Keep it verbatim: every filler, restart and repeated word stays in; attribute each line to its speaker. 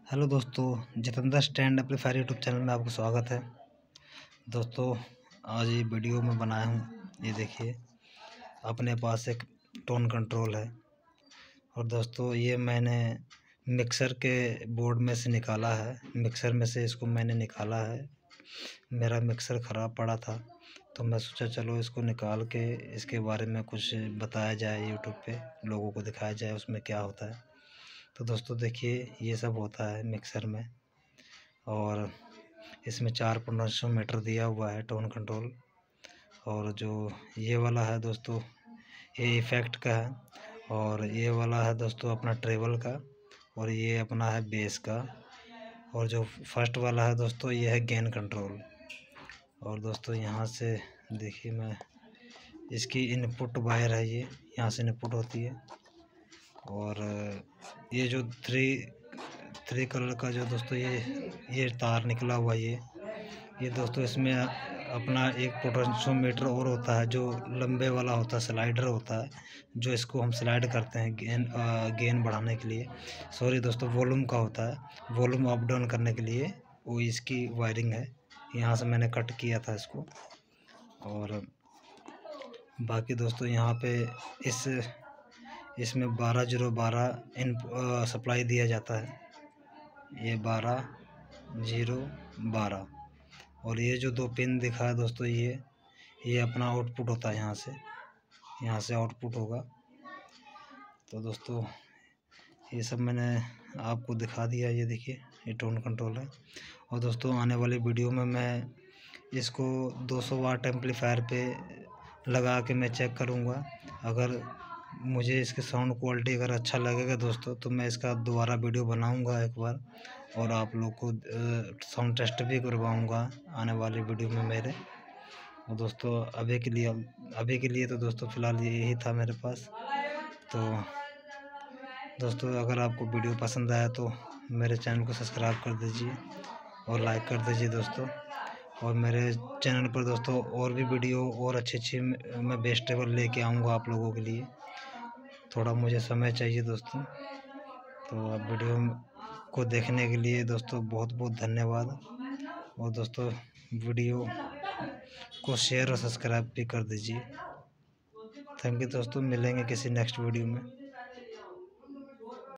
Speaker 1: Hello दोस्तों, Jitendra stand amplifier YouTube channel में आपका स्वागत है। दोस्तों, आज ये वीडियो मैं बनाया हूँ। ये देखिए, अपने पास एक टोन कंट्रोल है और दोस्तों ये मैंने मिक्सर के बोर्ड में से निकाला है। मिक्सर में से इसको मैंने निकाला है। मेरा मिक्सर ख़राब पड़ा था तो मैं सोचा चलो इसको निकाल के इसके बारे में कुछ बताया जाए, यूट्यूब पे लोगों को दिखाया जाए उसमें क्या होता है। तो दोस्तों देखिए, ये सब होता है मिक्सर में और इसमें चार पोटेंशियोमीटर दिया हुआ है, टोन कंट्रोल। और जो ये वाला है दोस्तों, ये इफ़ेक्ट का है और ये वाला है दोस्तों अपना ट्रेवल का और ये अपना है बेस का। और जो फर्स्ट वाला है दोस्तों, ये है गेन कंट्रोल। और दोस्तों यहाँ से देखिए, मैं इसकी इनपुट वायर है, ये यहाँ से इनपुट होती है। और ये जो थ्री थ्री कलर का जो दोस्तों ये ये तार निकला हुआ ये ये दोस्तों इसमें अपना एक पोटेंशियोमीटर और होता है जो लंबे वाला होता है, स्लाइडर होता है, जो इसको हम स्लाइड करते हैं गेन गेन बढ़ाने के लिए। सॉरी दोस्तों, वॉल्यूम का होता है, वॉल्यूम अप डाउन करने के लिए वो इसकी वायरिंग है। यहाँ से मैंने कट किया था इसको। और बाकी दोस्तों यहाँ पे इस इसमें बारह जीरो बारह इन सप्लाई दिया जाता है, ये बारह जीरो बारह। और ये जो दो पिन दिखा है दोस्तों, ये ये अपना आउटपुट होता है, यहाँ से यहाँ से आउटपुट होगा। तो दोस्तों ये सब मैंने आपको दिखा दिया। ये देखिए, ये टोन कंट्रोल है। और दोस्तों आने वाली वीडियो में मैं इसको दो सौ वाट एम्पलीफायर पे लगा के मैं चेक करूँगा। अगर मुझे इसके साउंड क्वालिटी अगर अच्छा लगेगा दोस्तों, तो मैं इसका दोबारा वीडियो बनाऊंगा एक बार और आप लोग को साउंड टेस्ट भी करवाऊंगा आने वाली वीडियो में मेरे। और दोस्तों अभी के लिए अभी के लिए तो दोस्तों फ़िलहाल यही था मेरे पास। तो दोस्तों अगर आपको वीडियो पसंद आया तो मेरे चैनल को सब्सक्राइब कर दीजिए और लाइक कर दीजिए दोस्तों। और मेरे चैनल पर दोस्तों और भी वीडियो और अच्छी अच्छी मैं बेस्ट टेबल लेके आऊँगा आप लोगों के लिए। थोड़ा मुझे समय चाहिए दोस्तों। तो आप वीडियो को देखने के लिए दोस्तों बहुत बहुत धन्यवाद। और दोस्तों वीडियो को शेयर और सब्सक्राइब भी कर दीजिए। थैंक यू दोस्तों, मिलेंगे किसी नेक्स्ट वीडियो में।